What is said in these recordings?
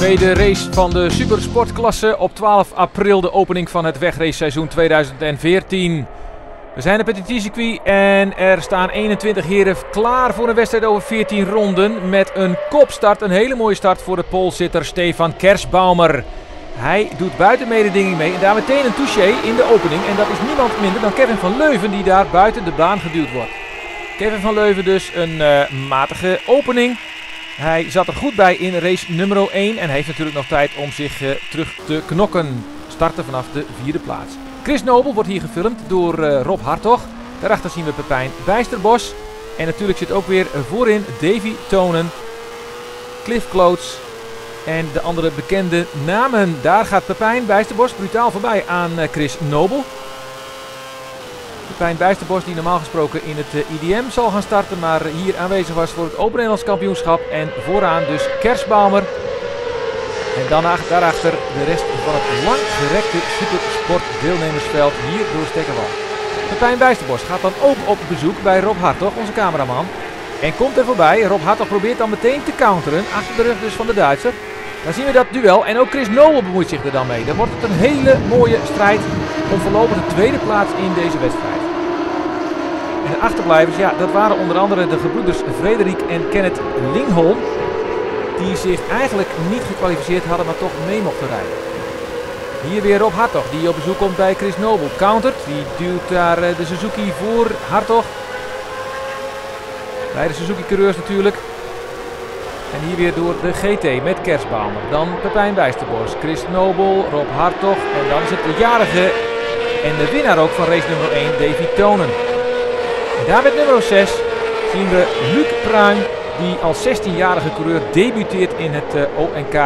Tweede race van de supersportklasse op 12 april, de opening van het wegraceseizoen 2014. We zijn op het petit-circuit en er staan 21 heren klaar voor een wedstrijd over 14 ronden met een kopstart. Een hele mooie start voor de polezitter Stefan Kersbaumer. Hij doet buiten mededinging mee en daar meteen een touché in de opening. En dat is niemand minder dan Kevin van Leuven die daar buiten de baan geduwd wordt. Kevin van Leuven dus een matige opening. Hij zat er goed bij in race nummer 1 en heeft natuurlijk nog tijd om zich terug te knokken. Starten vanaf de 4e plaats. Chris Nobel wordt hier gefilmd door Rob Hartog. Daarachter zien we Pepijn Bijsterbos. En natuurlijk zit ook weer voorin Davy Tonen, Cliff Clotes en de andere bekende namen. Daar gaat Pepijn Bijsterbos brutaal voorbij aan Chris Nobel. Pepijn Bijsterbos die normaal gesproken in het IDM zal gaan starten, maar hier aanwezig was voor het Open Nederlands kampioenschap. En vooraan dus Kersbaumer. En dan daarachter de rest van het langgerekte supersportdeelnemersveld hier door Stekkerwal. Pepijn Bijsterbos gaat dan ook op bezoek bij Rob Hartog, onze cameraman. En komt er voorbij. Rob Hartog probeert dan meteen te counteren, achter de rug dus van de Duitser. Dan zien we dat duel en ook Chris Nobel bemoeit zich er dan mee. Dan wordt het een hele mooie strijd om voorlopig de tweede plaats in deze wedstrijd. En de achterblijvers, ja, dat waren onder andere de gebroeders Frederik en Kenneth Lingholm. Die zich eigenlijk niet gekwalificeerd hadden, maar toch mee mochten rijden. Hier weer Rob Hartog die op bezoek komt bij Chris Nobel. Countert, die duwt daar de Suzuki voor Hartog. Bij de Suzuki-coureurs natuurlijk. En hier weer door de GT met Kersbaumer. Dan Pepijn Bijsterbos, Chris Nobel, Rob Hartog. En dan is het de jarige en de winnaar ook van race nummer 1, Davy Tonen. En daar met nummer 6 zien we Luc Pruim, die als 16-jarige coureur debuteert in het ONK.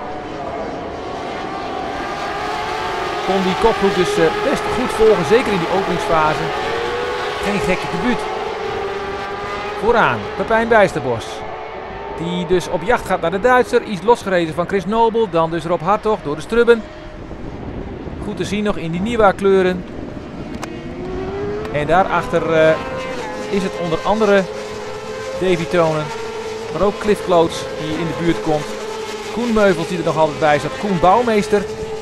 Kon die kopgroep dus best goed volgen, zeker in die openingsfase. Geen gekke debuut. Vooraan Pepijn Bijsterbos, die dus op jacht gaat naar de Duitser. Iets losgereden van Chris Nobel, dan dus Rob Hartog door de strubben. Goed te zien nog in die nieuwe kleuren. En daarachter is het onder andere Davy Tonen, maar ook Cliff Clotes die in de buurt komt. Koen Meuvels die er nog altijd bij zat. Koen Bouwmeester.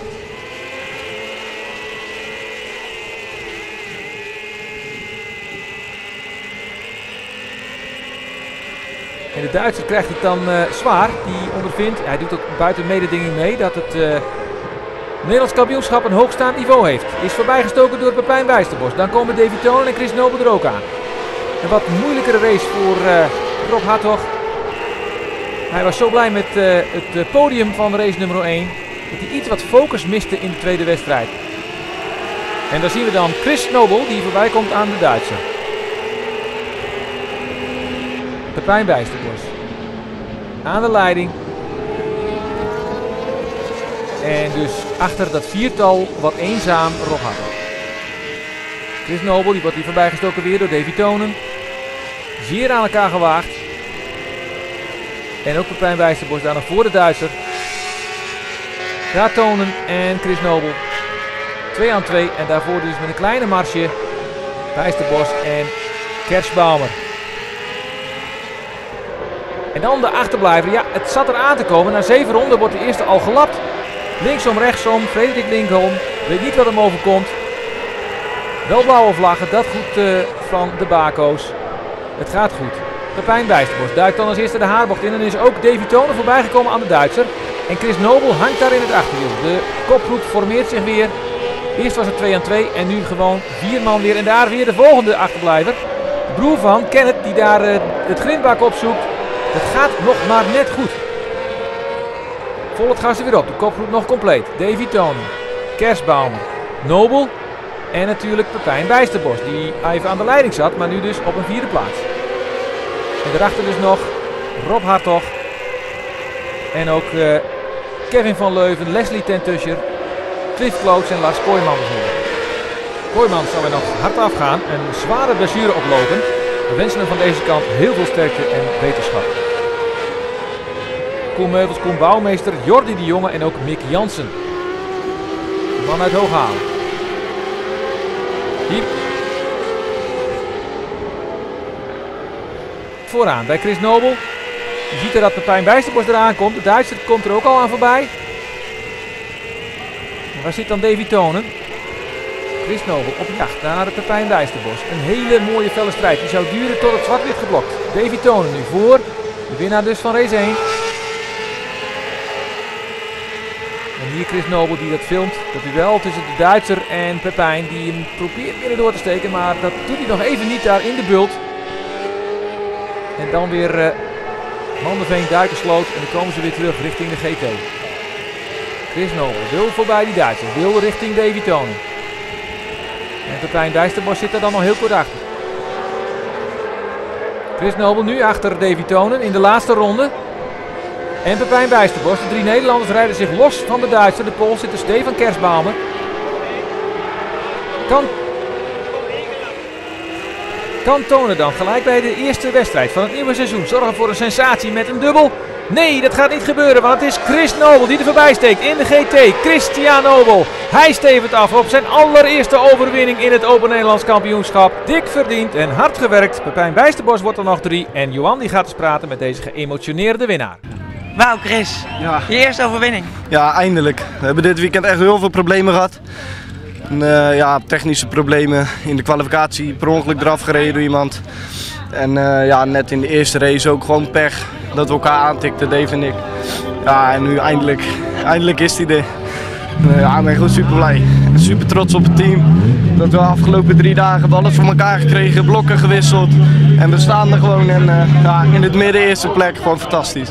En de Duitser krijgt het dan zwaar. Die ondervindt, hij doet ook buiten mededinging mee, dat het Nederlands kampioenschap een hoogstaand niveau heeft. Is voorbijgestoken door Pepijn Bijsterbos. Dan komen Davy Tonen en Chris Nobel er ook aan. Een wat moeilijkere race voor Rob Hartog. Hij was zo blij met het podium van race nummer 1 dat hij iets wat focus miste in de tweede wedstrijd. En dan zien we dan Chris Nobel die voorbij komt aan de Duitser. Pepijn Bijsterbos aan de leiding. En dus achter dat viertal wat eenzaam Rob Hartog. Chris Nobel die wordt hier voorbij gestoken weer door Davy Tonen. Zeer aan elkaar gewaagd. En ook Pepijn Bijsterbos daar nog voor de Duitser. Daar Tonen en Chris Nobel. 2 aan 2 en daarvoor dus met een kleine marsje Bijsterbos en Kersbaumer. En dan de achterblijver. Ja, het zat er aan te komen. Na 7 ronden wordt de eerste al gelapt. Linksom, rechtsom. Frederik Lingholm weet niet wat hem overkomt. Wel blauwe vlaggen, dat goed van de bako's. Het gaat goed. Pepijn Bijsterbos duikt dan als eerste de haarbocht in. En is ook Davy Tonen voorbij gekomen aan de Duitser. En Chris Nobel hangt daar in het achterwiel. De kopgroep formeert zich weer. Eerst was het 2 aan 2 en nu gewoon 4 man weer. En daar weer de volgende achterblijver. De broer van Kenneth die daar het grindbak opzoekt. Het gaat nog maar net goed. Vol het gas er weer op. De kopgroep nog compleet. Davy Tonen, Kersbaumer, Nobel en natuurlijk Pepijn Bijsterbos. Die even aan de leiding zat, maar nu dus op een 4e plaats. En daarachter dus nog Rob Hartog. En ook Kevin van Leuven, Leslie ten Tuscher, Cliff Clotes en Lars Kooijman. Kooijman zal er nog hard afgaan. Een zware blessure oplopen. We wensen hem van deze kant heel veel sterkte en wetenschap. Koen Meuvels, Koen Bouwmeester, Jordi de Jonge en ook Mick Jansen. De man uit Hooghalen. Hier. Vooraan bij Chris Nobel. Je ziet er dat Pepijn Bijsterbos eraan komt. De Duitser komt er ook al aan voorbij. Waar zit dan Davy Tonen? Chris Nobel op jacht naar Pepijn Bijsterbos. Een hele mooie felle strijd. Die zou duren tot het zwart-wit geblokt. Davy Tonen nu voor. De winnaar dus van race 1. En hier Chris Nobel die dat filmt. Dat duel tussen de Duitser en Pepijn. Die hem probeert binnen door te steken. Maar dat doet hij nog even niet daar in de bult. En dan weer Manderveen, Duikersloot. En dan komen ze weer terug richting de GT. Chris Nobel wil voorbij die Duitser. Wil richting Davy Tonen. En Pepijn Bijsterbos zit er dan nog heel kort achter. Chris Nobel nu achter Davy Tonen in de laatste ronde. En Pepijn Bijsterbos. De 3 Nederlanders rijden zich los van de Duitser. De Pool zit er Stefan Kersbaumer. Kan Tonen dan gelijk bij de eerste wedstrijd van het nieuwe seizoen zorgen voor een sensatie met een dubbel? Nee, dat gaat niet gebeuren, want het is Chris Nobel die er voorbij steekt in de GT. Christian Nobel. Hij stevend af op zijn allereerste overwinning in het Open Nederlands kampioenschap. Dik verdiend en hard gewerkt. Pepijn Bijsterbos wordt er nog 3. En Johan die gaat eens praten met deze geëmotioneerde winnaar. Wauw Chris, Ja. je eerste overwinning. Ja, eindelijk. We hebben dit weekend echt heel veel problemen gehad. En, ja, technische problemen in de kwalificatie, per ongeluk eraf gereden door iemand. En ja, net in de eerste race ook gewoon pech dat we elkaar aantikten, Dave en ik. Ja, en nu eindelijk is hij er. Ja, ik ben gewoon super blij. Super trots op het team. Dat we de afgelopen 3 dagen hebben alles voor elkaar gekregen, blokken gewisseld. En we staan er gewoon en ja, in het midden eerste plek, gewoon fantastisch.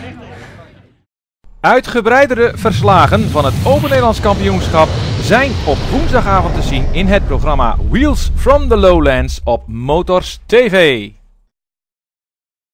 Uitgebreidere verslagen van het Open Nederlands kampioenschap zijn op woensdagavond te zien in het programma Wheels from the Lowlands op Motors TV.